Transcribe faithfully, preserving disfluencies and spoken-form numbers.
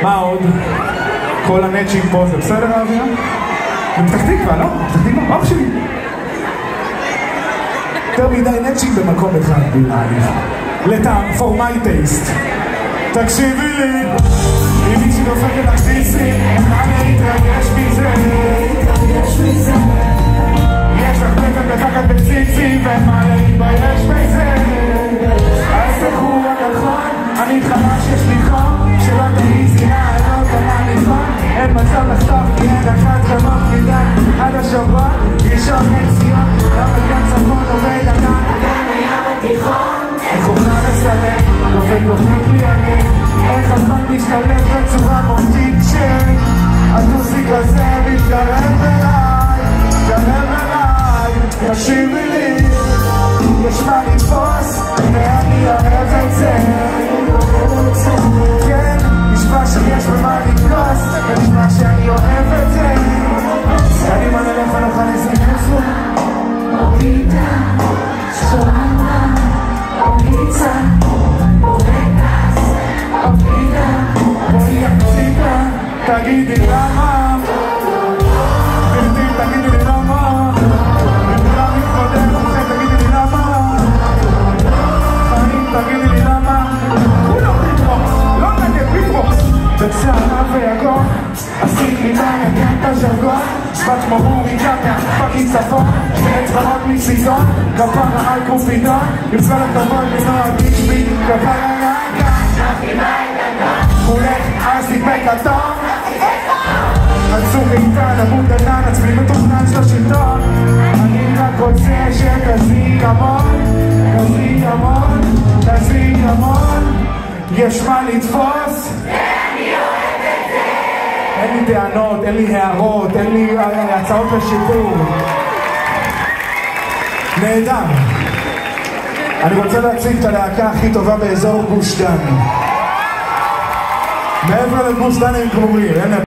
מה עוד? כל הנצ'ים פה, זה בסדר האוויר? בפתח תקווה, לא? בפתח תקווה, אח שלי. יותר מדי נצ'ים במקום אחד בלעדיך. לטעם, for my taste. תקשיבי לי, אם מישהי דופקת לך דיסים, מה להתרגש מזה? יש לך בטן וחכת בציצים, ומה להתבייש בזה? אז תחו הנכון, אני חלש יש לי חום, שלא תהי זינה, לא קנה נכון, אין מצב לחתוך, כי אין אחת כמוך מדי, עד השבוע, ראשון אין ציון, למה גם צפון עובד ענן, גם היה בתיכון, איך אוכל לסלם, דופק דופק לי אני, איך הזמן משתלב בצורה מופתית שהטוסיק הזה מתקרב אליי, מתקרב אליי, תקשיבי לי, יש מה לתפוס, ואני אוהב את זה, כן, נשמע שיש במה לקלוס, ונשמע שאני אוהב את זה, קדימה נלך ונוכל לזיכסו, אורידה, שולנה, אוריצה, אורקס, אורידה, בואי אורידה, תגידי למה, גברתי תגידי לי למה, וכולם מתמודד לכם תגידי לי למה, חיים תגידי לי למה, כולם ביטבוקס, לא נגד ביטבוקס, בצערה ויגון, עשיתי מהנגן את הז'רגון, שבת כמו הוריקה מהפאקינג צפון, שני צבאות מסיזון, כפרה על קופידון, יוצא לכבוד לנועגיש בי, כפרה נעקה, הולך אז נדמק אטום, עצור איתן, עמוד ענן, עצמי מתוכנן של השלטון, אני רק רוצה שתזיק המון, תזיק המון, תזיק המון, יש מה לתפוס, ואני אוהב את זה. אין לי טענות, אין לי הערות, אין לי הצעות לשיפור. נהדר. אני רוצה להציג את הלהקה הכי טובה באזור גוש דן. מעבר לגוש דן הם גמורים,